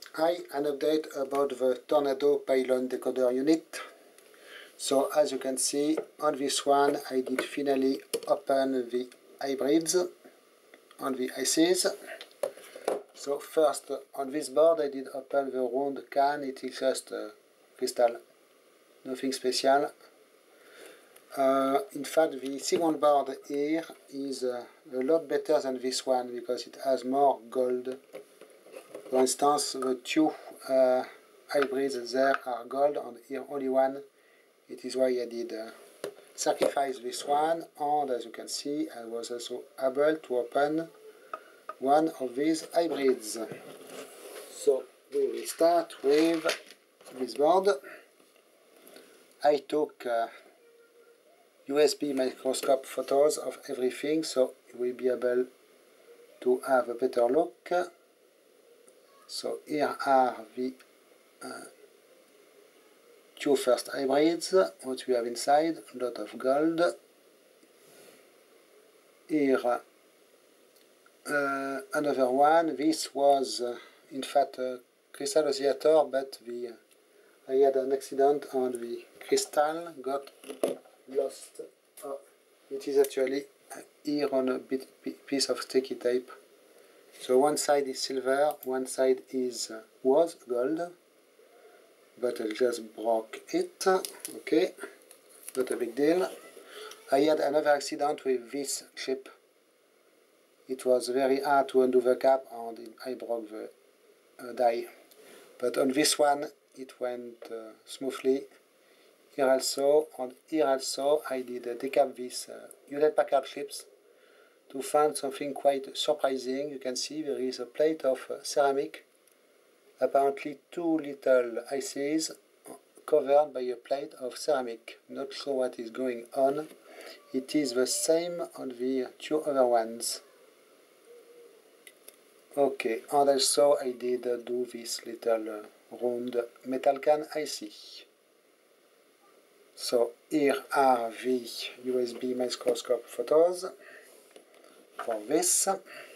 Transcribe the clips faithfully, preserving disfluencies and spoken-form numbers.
Hi, an update about the Tornado Pylon Decoder unit. So as you can see on this one, I did finally open the hybrids on the I Cs. So first on this board I did open the round can, it is just uh, crystal, nothing special. Uh, in fact the second board here is uh, a lot better than this one because it has more gold. For instance, the two uh, hybrids there are gold and here only one. It is why I did uh, sacrifice this one, and as you can see I was also able to open one of these hybrids. So we will start with this board. I took uh, U S B microscope photos of everything so you will be able to have a better look. So here are the uh, two first hybrids, what we have inside, a lot of gold. Here uh, another one, this was uh, in fact a crystal oscillator, but the, uh, I had an accident and the crystal got lost. Oh, it is actually here on a bit, piece of sticky tape. So one side is silver, one side is uh, was gold, but I just broke it. Okay, not a big deal. I had another accident with this chip. It was very hard to undo the cap and I broke the uh, die. But on this one it went uh, smoothly. Here also, and here also I did uh, decap these uh, Hewlett Packard chips to find something quite surprising. You can see there is a plate of uh, ceramic, apparently two little I Cs covered by a plate of ceramic. Not sure what is going on. It is the same on the two other ones. Okay, and also I did uh, do this little uh, round metal can I C. So here are the U S B microscope photos for this.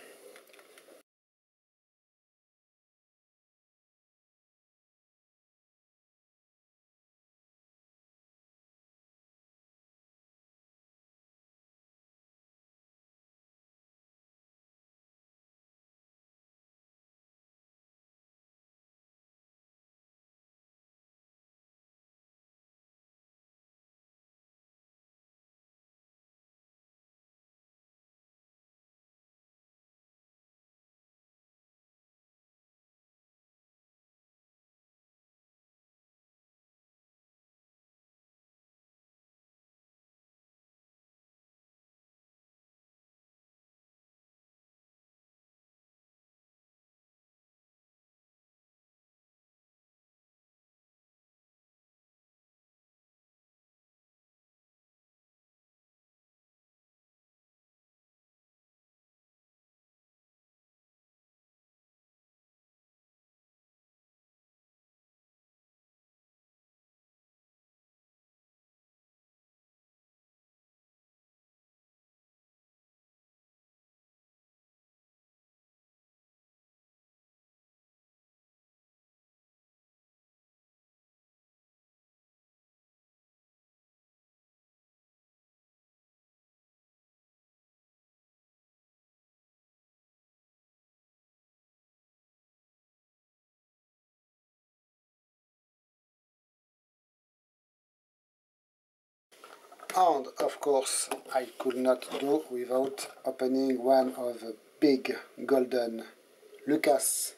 And of course I could not do without opening one of the big golden Lucas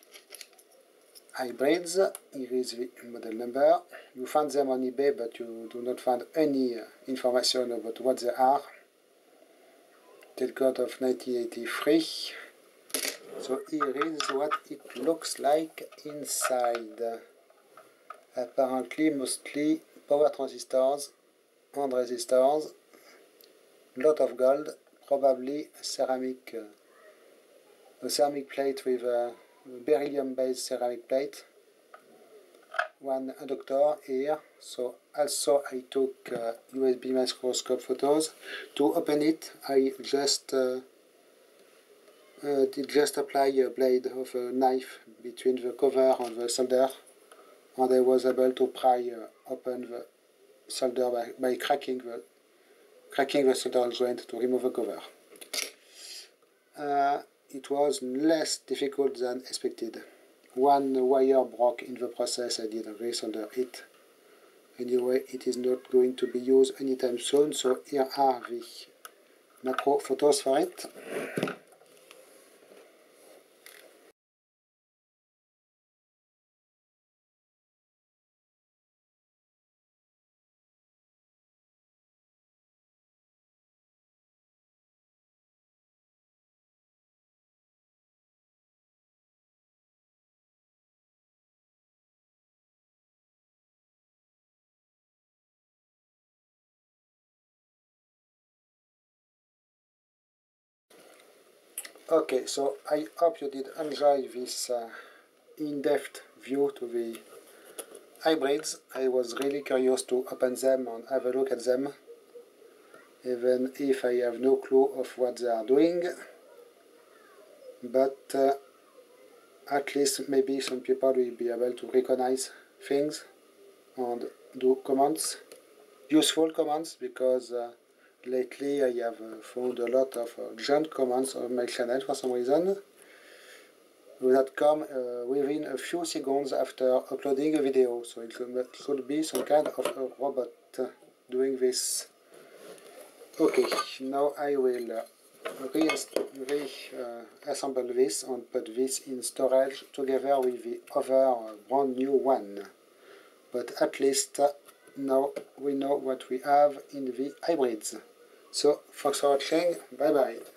hybrids. Here is the model number. You find them on eBay but you do not find any uh, information about what they are. Tailcode of nineteen eighty-three. So here is what it looks like inside. Apparently mostly power transistors and resistors, lot of gold, probably ceramic, uh, a ceramic plate with a beryllium-based ceramic plate. One inductor here. So also I took uh, U S B microscope photos. To open it, I just uh, uh, did just apply a blade of a knife between the cover and the solder, and I was able to pry uh, open the solder by, by cracking the cracking the solder joint to remove the cover. Uh, it was less difficult than expected. One wire broke in the process. I did resolder it. Anyway, it is not going to be used anytime soon, so here are the macro photos for it. Okay, so I hope you did enjoy this uh, in-depth view to the hybrids. I was really curious to open them and have a look at them, even if I have no clue of what they are doing. But uh, at least maybe some people will be able to recognize things and do commands, useful commands, because uh, lately I have uh, found a lot of uh, junk commands on my channel for some reason that come uh, within a few seconds after uploading a video, so it should be some kind of a robot uh, doing this. Okay, now I will uh, reassemble re, uh, this and put this in storage together with the other uh, brand new one. But at least uh, now we know what we have in the hybrids. So, thanks for watching, bye bye.